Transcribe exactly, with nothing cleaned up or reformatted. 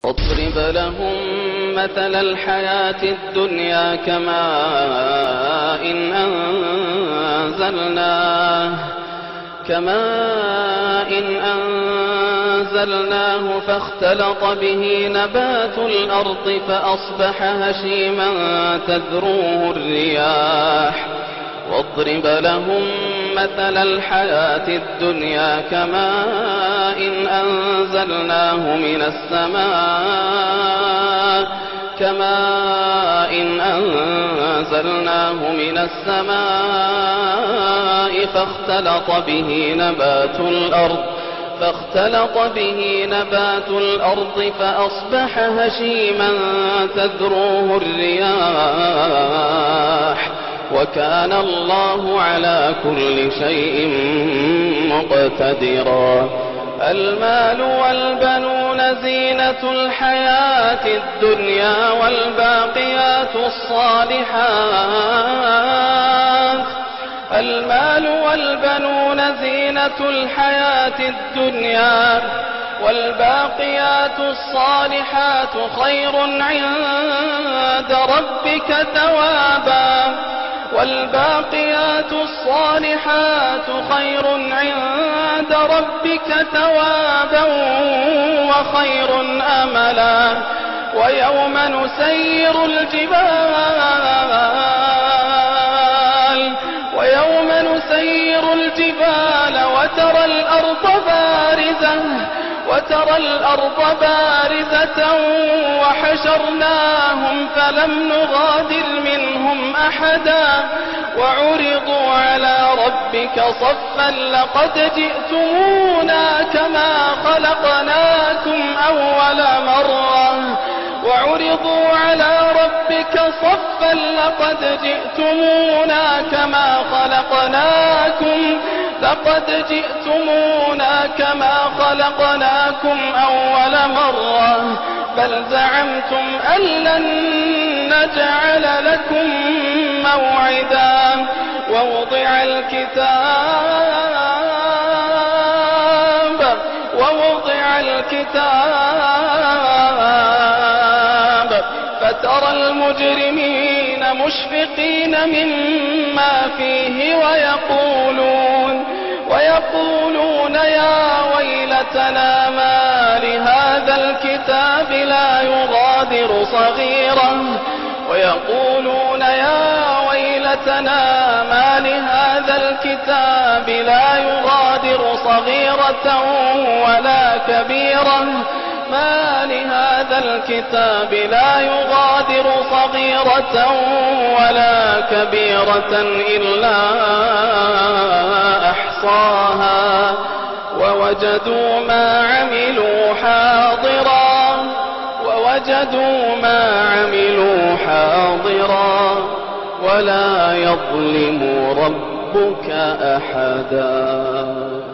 واضرب لهم مثل الحياة الدنيا كماء إن أنزلناه كماء إن أنزلناه فاختلط به نبات الأرض فأصبح هشيما تذروه الرياح. واضرب لهم مثل الحياة الدنيا كماء إن أنزلناه من السماء كماء إن أنزلناه من السماء فاختلط به نبات الأرض فاختلط به نبات الأرض فأصبح هشيما تذروه الرياح. وكان الله على كل شيء مقتدرا. المال والبنون زينة الحياة الدنيا والباقيات الصالحات المال والبنون زينة الحياة الدنيا والباقيات الصالحات خير عند ربك ثوابا والباقيات الصالحات خير عند ربك ثوابا وخير أملا. ويوم نسير الجبال ويوم نسير الجبال وترى الأرض بارزة وترى الأرض بارزة وحشرناهم فلم نغادر منهم أحدا وعرضوا على ربك صفا لقد جئتمونا كما خلقناكم أول مرة وعرضوا على ربك صفا لقد جئتمونا كما خلقناكم لقد جئتمونا كما خلقناكم أول مرة بل زعمتم أن لن نجعل لكم موعدا. ووضع الكتاب ووضع الكتاب فترى المجرمين مشفقين مما فيه ويقولون ويقولون يا ويلتنا ما لهذا الكتاب لا يغادر صغيرة ويقولون يا ويلتنا ما لهذا الكتاب لا يغادر صغيرة ولا كبيرة ما لهذا الكتاب لا يغادر صغيرة ولا كبيرة إلا أحصاها ووجدوا ما عملوا حاضرا ووجدوا ما عملوا حاضرا ولا يظلم ربك أحدا.